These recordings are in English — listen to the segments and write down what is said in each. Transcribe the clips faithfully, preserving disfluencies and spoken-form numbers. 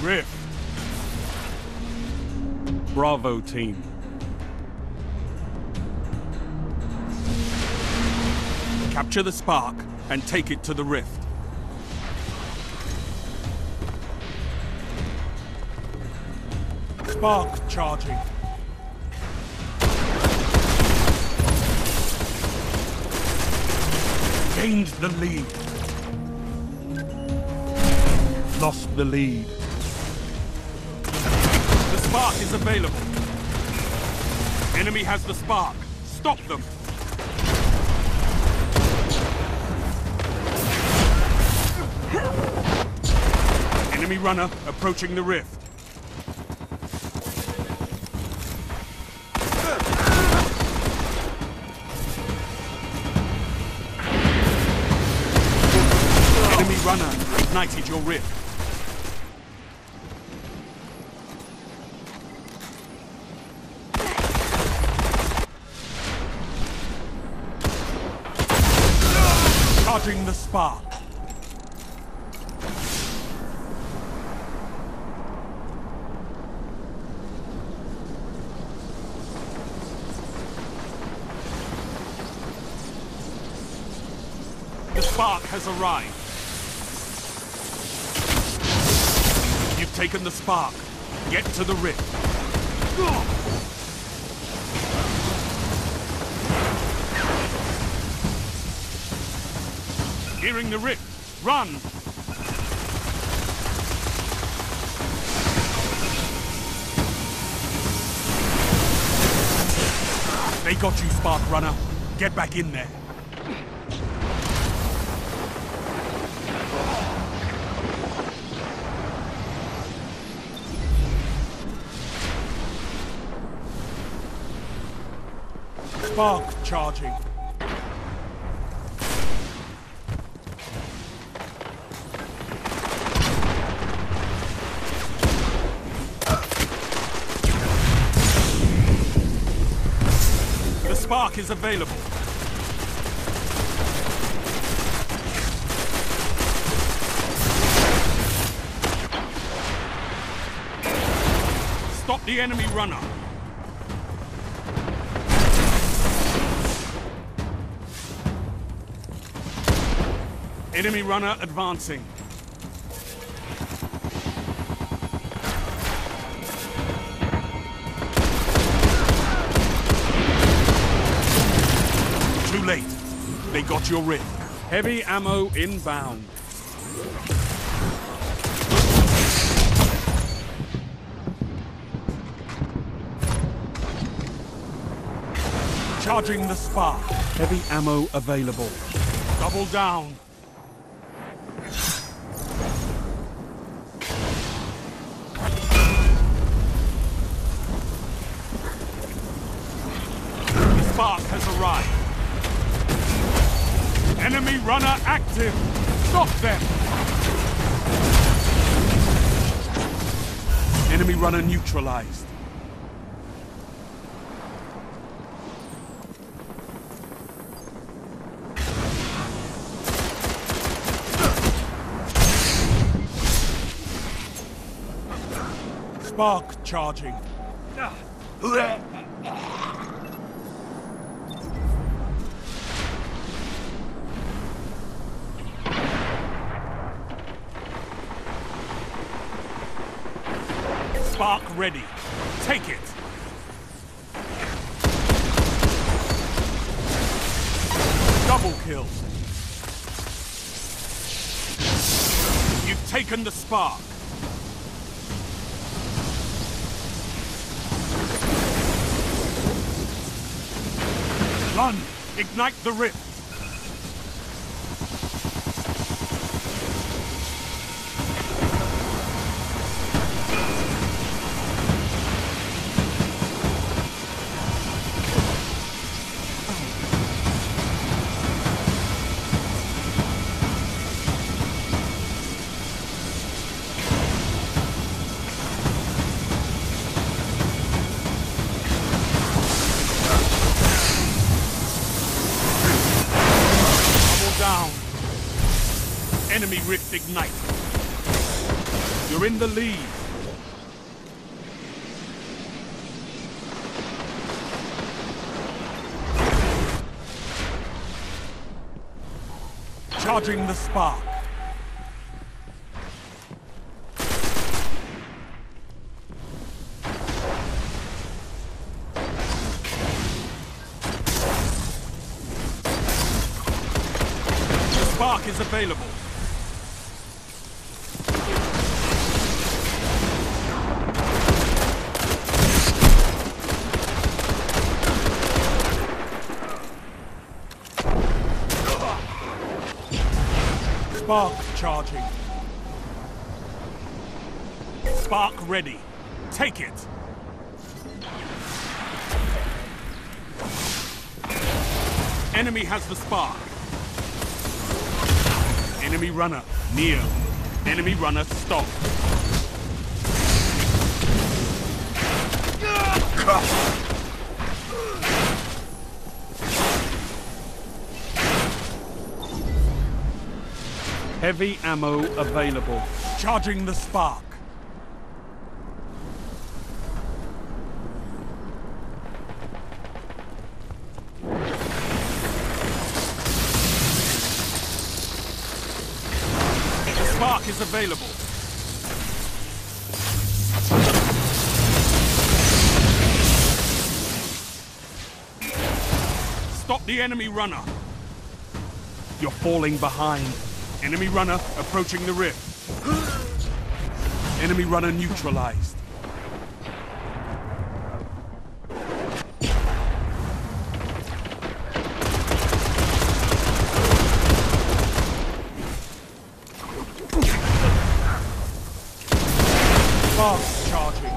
Rift. Bravo team. Capture the spark and take it to the rift. Spark charging. Gained the lead. Lost the lead. The spark is available. Enemy has the spark. Stop them. Enemy runner approaching the rift. Enemy runner ignited your rift. Charging the spark. The spark has arrived. You've taken the spark. Get to the rift. Hearing the rift. Run! They got you, Spark Runner. Get back in there. Spark charging. The spark is available. Stop the enemy runner. Enemy runner advancing. Too late. They got your rift. Heavy ammo inbound. Charging the spark. Heavy ammo available. Double down. Spark has arrived. Enemy runner active. Stop them. Enemy runner neutralized. Spark charging. Spark ready. Take it. Double kill. You've taken the spark. Run! Ignite the rift! Down. Enemy rift ignite. You're in the lead. Charging the spark. The spark is available. Spark charging. Spark ready. Take it. Enemy has the spark. Enemy runner near. Enemy runner stop. Heavy ammo available. Charging the spark. The spark is available. Stop the enemy runner. You're falling behind. Enemy runner approaching the rift. Enemy runner neutralized. Fast charging.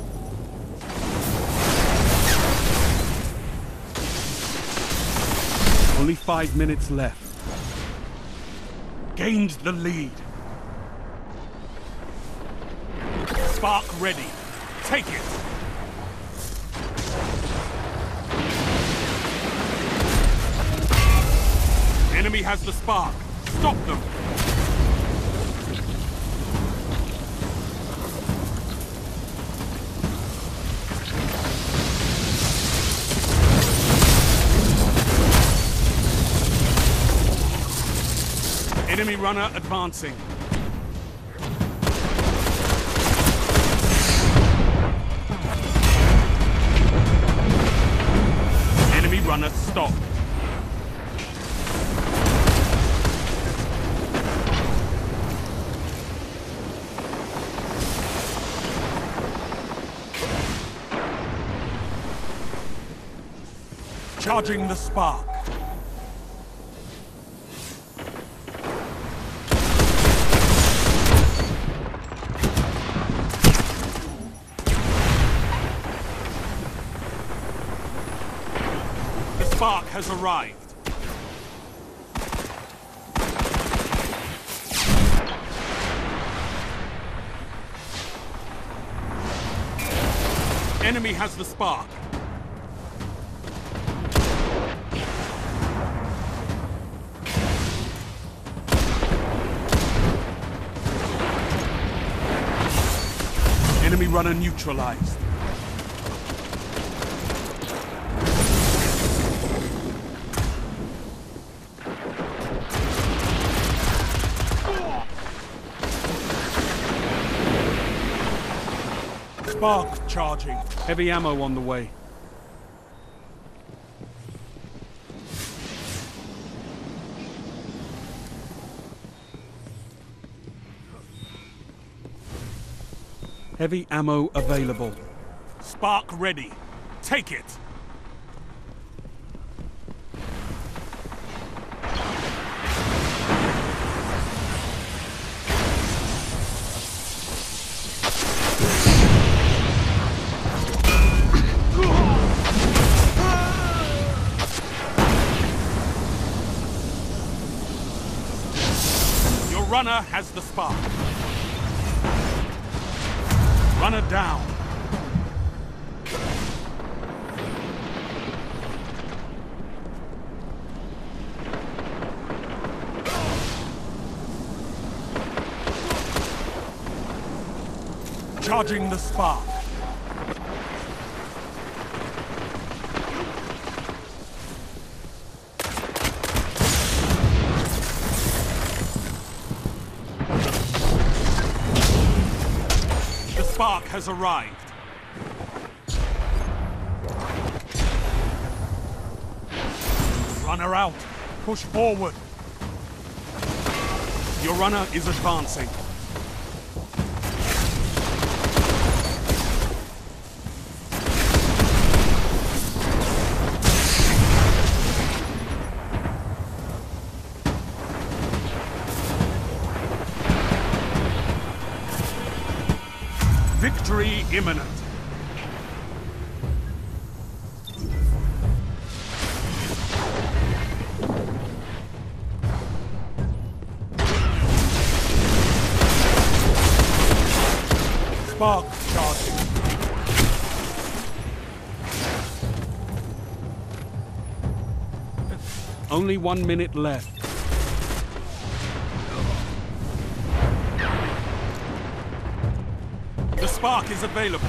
Only five minutes left. Gained the lead. Spark ready. Take it. Enemy has the spark. Stop them. Enemy runner advancing. Enemy runner stop. Charging the spark. Spark has arrived. Enemy has the spark. Enemy runner neutralized. Spark charging. Heavy ammo on the way. Heavy ammo available. Spark ready. Take it. Your runner has the spark. Runner down. Charging the spark. The spark has arrived. Runner out. Push forward. Your runner is advancing. Victory imminent. Spark charging. Only one minute left. The spark is available.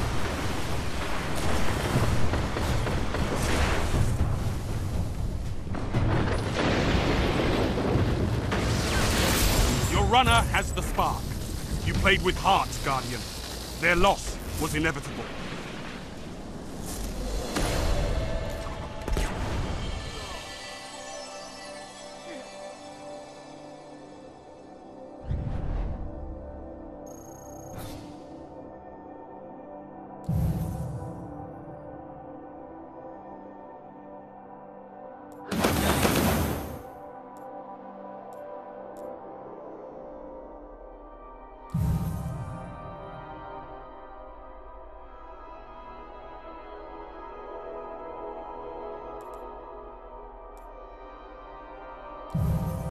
Your runner has the spark. You played with heart, Guardian. Their loss was inevitable.